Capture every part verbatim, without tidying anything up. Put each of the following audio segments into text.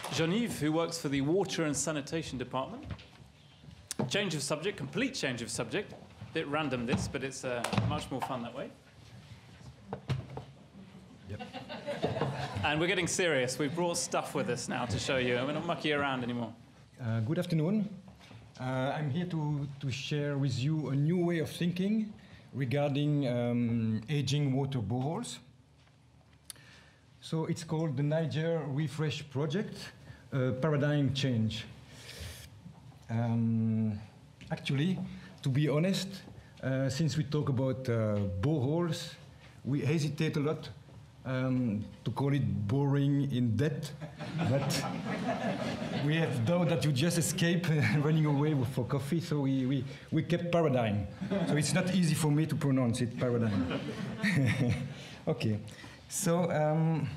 Jean-Yves, who works for the Water and Sanitation Department. Change of subject, complete change of subject. Bit random this, but it's uh, much more fun that way. Yep. And we're getting serious. We've brought stuff with us now to show you. We're not mucking around anymore. Uh, good afternoon. Uh, I'm here to, to share with you a new way of thinking regarding um, aging water boreholes. So it's called the Niger Refresh Project, uh, paradigm change. Um, actually, to be honest, uh, since we talk about uh, boreholes, we hesitate a lot um, to call it boring in depth, but we have doubt that you just escape running away for coffee, so we, we, we kept paradigm. So it's not easy for me to pronounce it, paradigm. Okay, so um,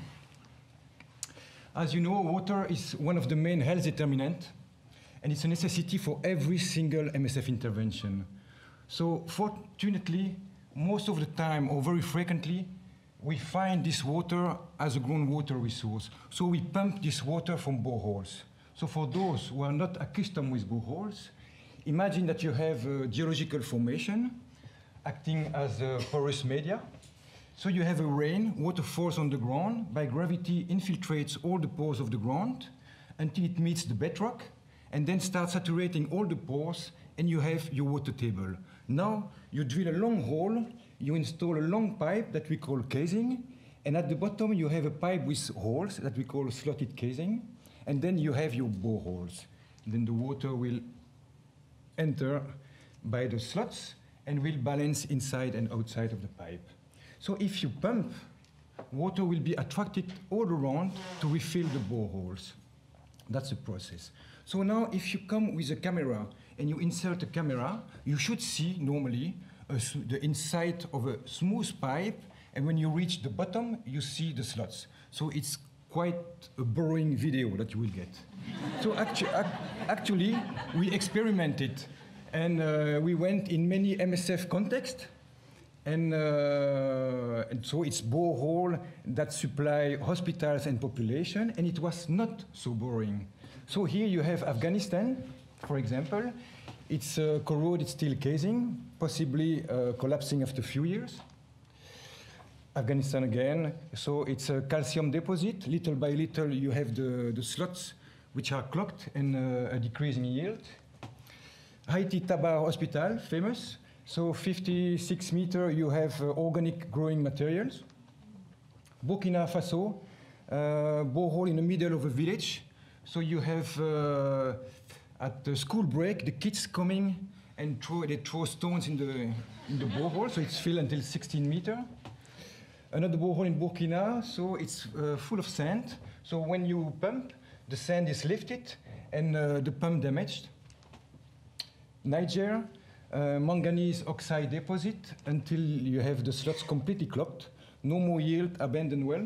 as you know, water is one of the main health determinants, and it's a necessity for every single M S F intervention. So fortunately, most of the time, or very frequently, we find this water as a groundwater resource. So we pump this water from boreholes. So for those who are not accustomed with boreholes, imagine that you have a geological formation acting as a porous media. So you have a rain, water falls on the ground, by gravity infiltrates all the pores of the ground until it meets the bedrock, and then starts saturating all the pores, and you have your water table. Now, you drill a long hole, you install a long pipe that we call casing, and at the bottom you have a pipe with holes that we call slotted casing, and then you have your boreholes. Then the water will enter by the slots and will balance inside and outside of the pipe. So if you pump, water will be attracted all around to refill the boreholes. That's the process. So now if you come with a camera and you insert a camera, you should see normally a, the inside of a smooth pipe, and when you reach the bottom, you see the slots. So it's quite a boring video that you will get. So actu ac actually, we experimented, and uh, we went in many M S F contexts, and, uh, and so it's borehole that supply hospitals and population, and it was not so boring. So here you have Afghanistan, for example. It's a corroded steel casing, possibly uh, collapsing after a few years. Afghanistan again, so it's a calcium deposit. Little by little you have the, the slots which are clogged and uh, a decreasing yield. Haiti Tabar Hospital, famous. So fifty-six meter you have uh, organic growing materials. Burkina Faso, uh, borehole in the middle of a village. So you have, uh, at the school break, the kids coming and throw, they throw stones in the, in the borehole, so it's filled until sixteen meter. Another borehole in Burkina, so it's uh, full of sand. So when you pump, the sand is lifted and uh, the pump damaged. Niger, uh, manganese oxide deposit until you have the slots completely clogged. No more yield, abandoned well.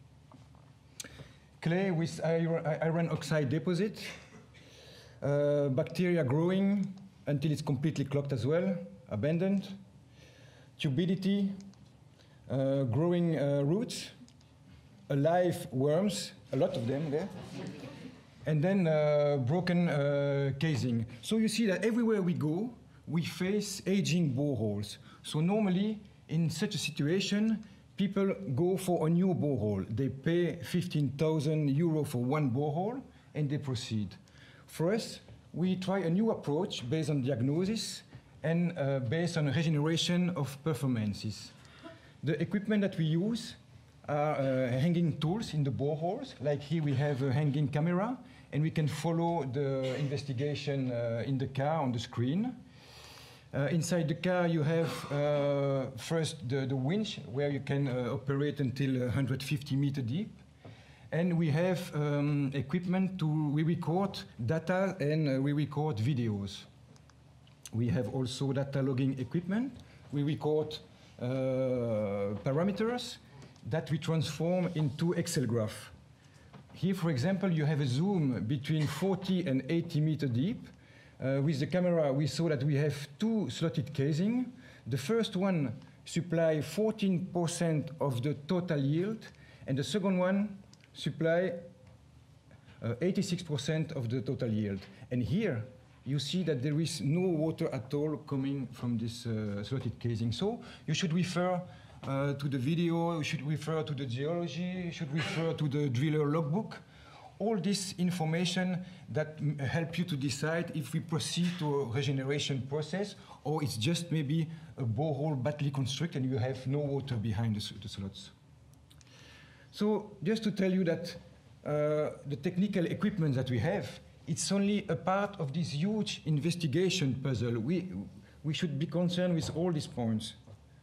Clay with iron, iron oxide deposit. Uh, bacteria growing until it's completely clogged as well, abandoned. Turbidity, uh, growing uh, roots, alive worms, a lot of them there. And then uh, broken uh, casing. So you see that everywhere we go, we face aging boreholes. So normally, in such a situation, people go for a new borehole. They pay fifteen thousand euro for one borehole, and they proceed. For us, we try a new approach based on diagnosis and uh, based on regeneration of performances. The equipment that we use are uh, hanging tools in the boreholes. Like here we have a hanging camera, and we can follow the investigation uh, in the car on the screen. Uh, inside the car, you have uh, first the, the winch, where you can uh, operate until one hundred fifty meter deep. And we have um, equipment to, we record data and uh, we record videos. We have also data logging equipment. We record uh, parameters that we transform into Excel graph. Here, for example, you have a zoom between forty and eighty meter deep. Uh, with the camera, we saw that we have two slotted casing. The first one supply fourteen percent of the total yield, and the second one supply eighty-six percent of the total yield. And here, you see that there is no water at all coming from this uh, slotted casing. So you should refer uh, to the video, you should refer to the geology, you should refer to the driller logbook. All this information that m help you to decide if we proceed to a regeneration process or it's just maybe a borehole badly constructed and you have no water behind the, the slots. So just to tell you that uh, the technical equipment that we have, it's only a part of this huge investigation puzzle. We, we should be concerned with all these points.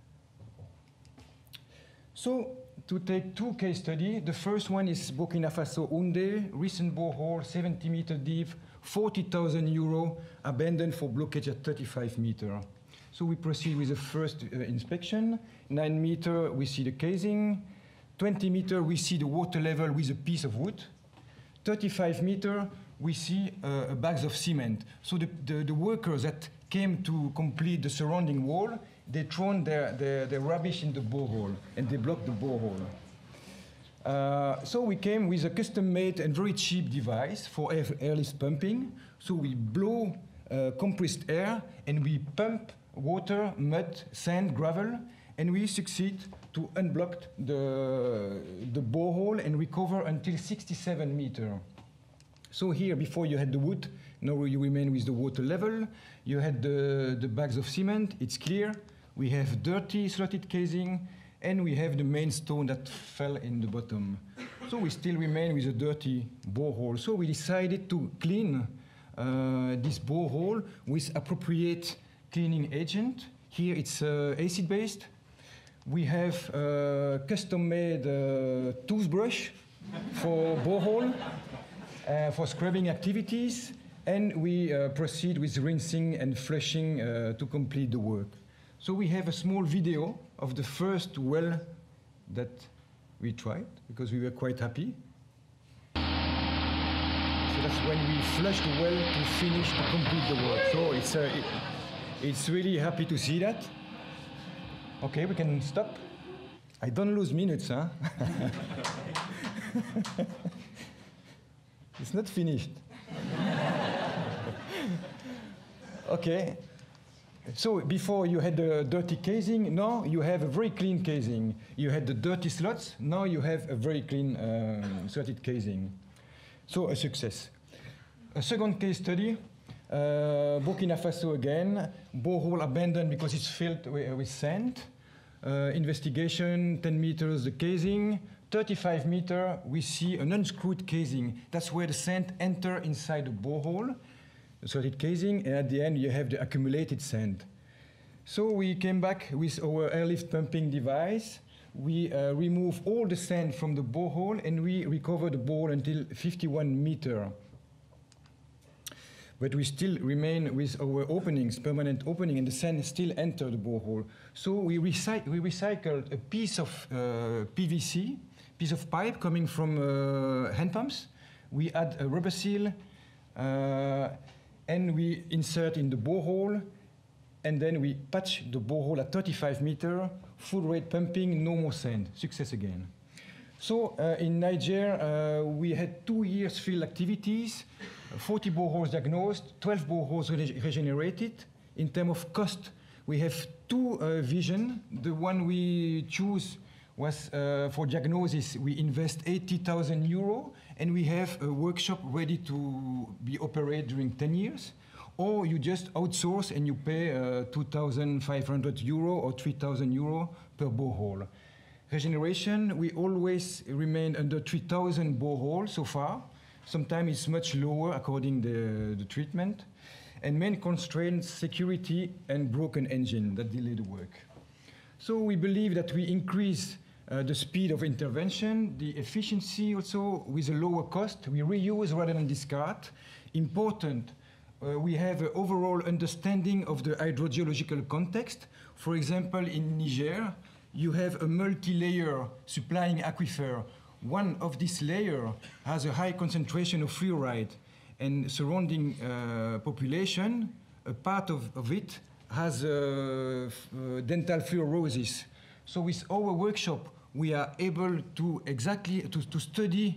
So, to take two case studies, the first one is Burkina Faso Houndé, recent borehole, seventy meter deep, forty thousand euro, abandoned for blockage at thirty-five meter. So we proceed with the first uh, inspection. nine meter, we see the casing. twenty meter, we see the water level with a piece of wood. thirty-five meter, we see uh, bags of cement. So the, the, the workers that came to complete the surrounding wall, they thrown their, their, their rubbish in the borehole, and they blocked the borehole. Uh, so we came with a custom-made and very cheap device for air, airless pumping. So we blow uh, compressed air, and we pump water, mud, sand, gravel, and we succeed to unblock the, the borehole and recover until sixty-seven meter. So here, before you had the wood, now you remain with the water level. You had the, the bags of cement, it's clear. We have dirty slotted casing, and we have the main stone that fell in the bottom. So we still remain with a dirty borehole. So we decided to clean uh, this borehole with appropriate cleaning agent. Here it's uh, acid-based. We have a custom-made uh, toothbrush for borehole, uh, for scrubbing activities, and we uh, proceed with rinsing and flushing uh, to complete the work. So we have a small video of the first well that we tried, because we were quite happy. So that's when we flushed the well to finish, to complete the work. So it's, uh, it, it's really happy to see that. Okay, we can stop. I don't lose minutes, huh? It's not finished. Okay. So before you had the dirty casing, now you have a very clean casing. You had the dirty slots, now you have a very clean um, slotted casing. So a success. A second case study, uh, Burkina Faso again, borehole abandoned because it's filled with, with sand. Uh, investigation, ten meters the casing, thirty-five meter we see an unscrewed casing. That's where the sand enter inside the borehole. Solid casing, and at the end you have the accumulated sand. So we came back with our airlift pumping device. We uh, remove all the sand from the borehole, and we recover the borehole until fifty-one meter. But we still remain with our openings, permanent opening, and the sand still enter the borehole. So we, recy we recycled a piece of uh, P V C, piece of pipe coming from uh, hand pumps. We add a rubber seal, uh, and we insert in the borehole, and then we patch the borehole at thirty-five meter, full rate pumping, no more sand. Success again. So uh, in Niger, uh, we had two years field activities, forty boreholes diagnosed, twelve boreholes re regenerated. In terms of cost, we have two uh, visions. The one we choose was uh, for diagnosis, we invest eighty thousand euro, and we have a workshop ready to be operated during ten years. Or you just outsource and you pay uh, two thousand five hundred euro or three thousand euro per borehole. Regeneration, we always remain under three thousand boreholes so far. Sometimes it's much lower according to the, the treatment. And main constraints, security and broken engine that delay the work. So we believe that we increase uh, the speed of intervention, the efficiency also with a lower cost. We reuse rather than discard. Important, uh, we have an overall understanding of the hydrogeological context. For example, in Niger, you have a multi-layer supplying aquifer. One of these layers has a high concentration of fluoride, and surrounding uh, population, a part of, of it has uh, uh, dental fluorosis. So with our workshop, we are able to exactly to, to study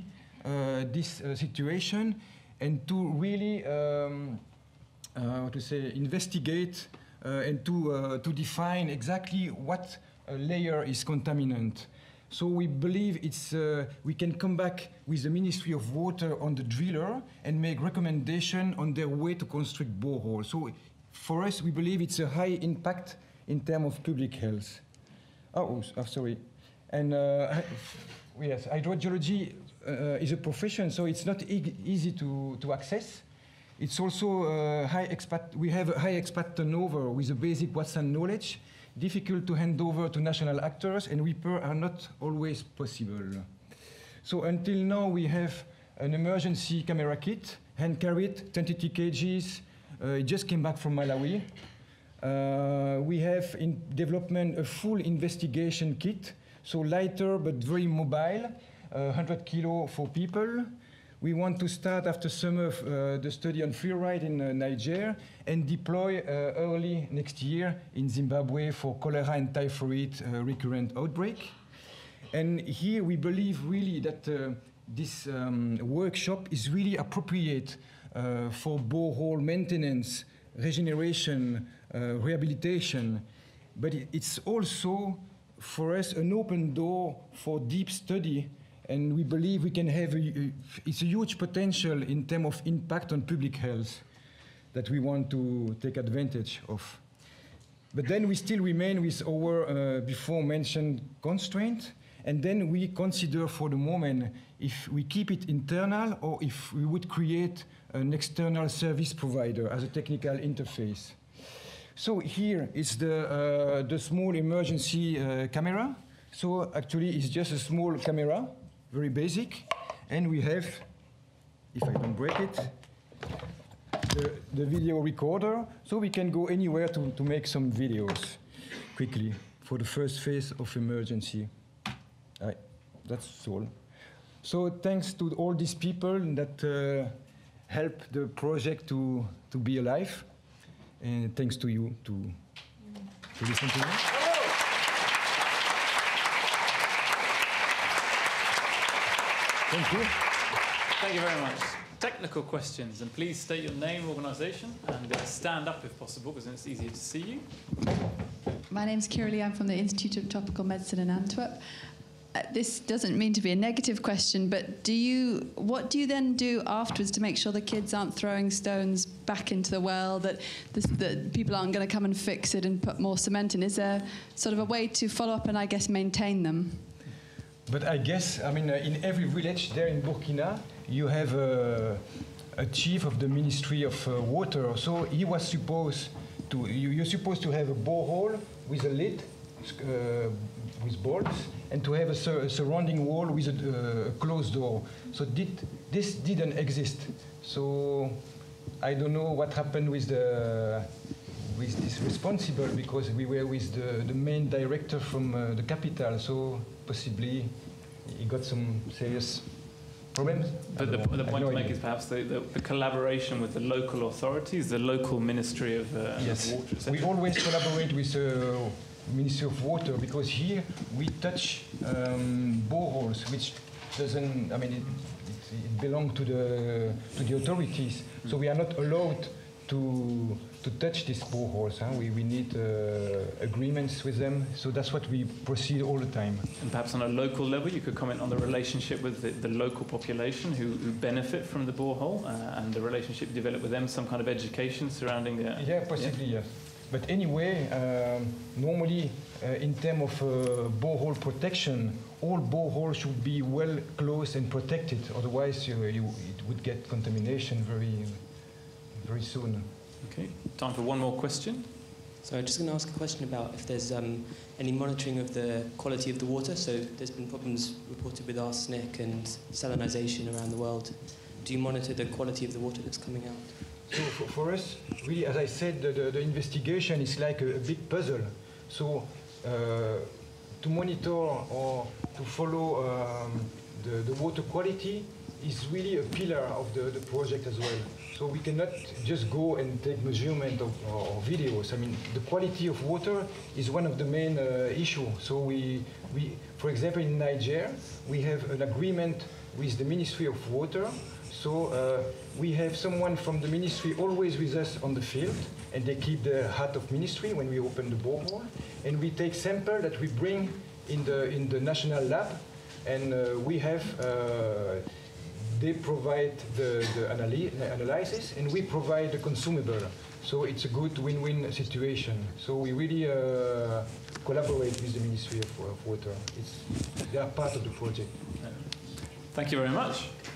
uh, this uh, situation and to really, um, uh, how to say, investigate uh, and to, uh, to define exactly what uh, layer is contaminant. So we believe it's, uh, we can come back with the Ministry of Water on the driller and make recommendation on their way to construct boreholes. So for us, we believe it's a high impact in terms of public health. Oh, oh sorry. And uh, yes, hydrogeology uh, is a profession, so it's not e easy to, to access. It's also uh, high expat, we have a high expat turnover with a basic Watson knowledge, difficult to hand over to national actors, and repair are not always possible. So until now, we have an emergency camera kit, hand carried, twenty-three kilograms. Uh, it just came back from Malawi. Uh, we have in development a full investigation kit, so lighter but very mobile, uh, one hundred kilo for people. We want to start after summer uh, the study on fluoride in uh, Niger and deploy uh, early next year in Zimbabwe for cholera and typhoid uh, recurrent outbreak. And here we believe really that uh, this um, workshop is really appropriate uh, for borehole maintenance, regeneration, uh, rehabilitation, but it, it's also for us an open door for deep study. And we believe we can have, a, a, it's a huge potential in terms of impact on public health that we want to take advantage of. But then we still remain with our uh, before mentioned constraint, and then we consider for the moment if we keep it internal or if we would create an external service provider as a technical interface. So here is the, uh, the small emergency uh, camera. So actually it's just a small camera, very basic, and we have, if I don't break it, the, the video recorder, so we can go anywhere to, to make some videos quickly for the first phase of emergency. Right, that's all. So thanks to all these people that uh, help the project to, to be alive, and thanks to you to, to listen to me. Thank you. Thank you very much. Technical questions, and please state your name, organisation, and uh, stand up if possible, because then it's easier to see you. My name's Kiralee. I'm from the Institute of Tropical Medicine in Antwerp. Uh, this doesn't mean to be a negative question, but do you, what do you then do afterwards to make sure the kids aren't throwing stones back into the well, that, this, that people aren't going to come and fix it and put more cement in? Is there sort of a way to follow up and, I guess, maintain them? But I guess, I mean, uh, in every village there in Burkina, you have uh, a chief of the Ministry of uh, Water. So he was supposed to, you, you're supposed to have a borehole with a lid, uh, with bolts, and to have a, sur a surrounding wall with a uh, closed door. So did, this didn't exist. So I don't know what happened with the with this responsible, because we were with the, the main director from uh, the capital, so possibly he got some serious problems. But the, the point no to make idea. is perhaps the, the, the collaboration with the local authorities, the local Ministry of, uh, yes. of Water. We always collaborate with the uh, Ministry of Water, because here we touch um, boreholes, which doesn't, I mean, it, it, it belongs to the, to the authorities, mm-hmm. So we are not allowed to to touch these boreholes. Huh? We, we need uh, agreements with them, so that's what we proceed all the time. And perhaps on a local level, you could comment on the relationship with the, the local population who, who benefit from the borehole, uh, and the relationship developed with them, some kind of education surrounding the... Yeah, possibly, yeah. Yes. But anyway, um, normally, uh, in terms of uh, borehole protection, all boreholes should be well closed and protected, otherwise you, you, it would get contamination very, very soon. Okay, time for one more question. So I'm just going to ask a question about if there's um, any monitoring of the quality of the water. So there's been problems reported with arsenic and salinisation around the world. Do you monitor the quality of the water that's coming out? So for, for us, really, as I said, the, the, the investigation is like a, a big puzzle. So uh, to monitor or to follow um, the, the water quality is really a pillar of the, the project as well. So we cannot just go and take measurement of or videos. I mean, the quality of water is one of the main uh, issues. So we, we, for example, in Niger, we have an agreement with the Ministry of Water. So uh, we have someone from the ministry always with us on the field, and they keep the hat of ministry when we open the borehole. And we take sample that we bring in the in the national lab, and uh, we have. Uh, They provide the, the analy analysis, and we provide the consumable. So it's a good win-win situation. So we really uh, collaborate with the Ministry of, of Water. It's, they are part of the project. Thank you very much.